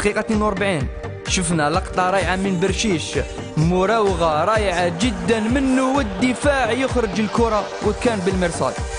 الدقيقة 42 شفنا لقطة رائعة من برشيش، مراوغة رائعة جدا منه والدفاع يخرج الكرة وكان بالمرصاد.